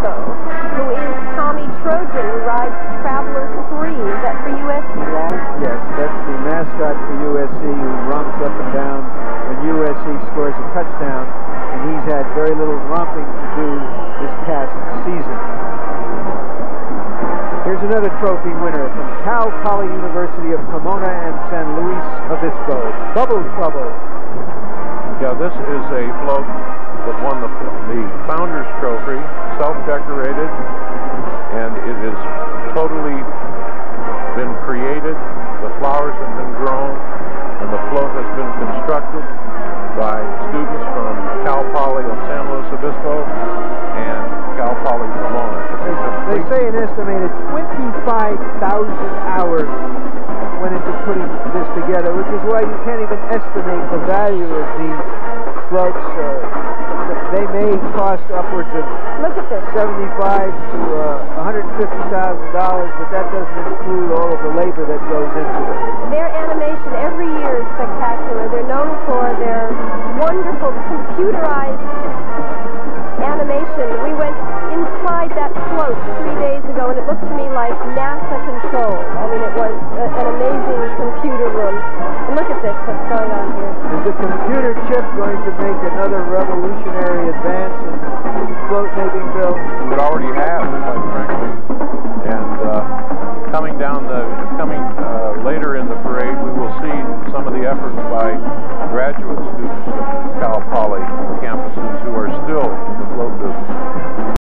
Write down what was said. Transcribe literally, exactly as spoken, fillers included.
Obispo, who is Tommy Trojan, who rides Traveler three. Is that for U S C there? Yes, that's the mascot for U S C, who romps up and down when U S C scores a touchdown, and he's had very little romping to do this past season. Here's another trophy winner from Cal Poly University of Pomona and San Luis Obispo, Bubble Trouble. Yeah, this is a float that won the, the Founders Trophy, self-decorated, and it is totally been created. The flowers have been grown, and the float has been constructed by students from Cal Poly of San Luis Obispo and Cal Poly Pomona. They say an estimated twenty-five thousand hours went into putting this together, which is why you can't even estimate the value of these floats. Uh, they may cost upwards of Look at this. seventy-five to uh, one hundred fifty thousand dollars, but that doesn't include all of the labor that goes into it. Their animation every year is spectacular. They're known for their wonderful computerized animation. We went inside that float three days ago, and it looked to me like NASA control. I mean, it was a, an amazing computer room. And look at this, what's going on here. Is the computer chip going to make another revolutionary advance in float making, Bill? It already has, quite frankly. And uh, coming down the, coming uh, later in the parade, we will see some of the efforts by graduate students of Cal Poly campuses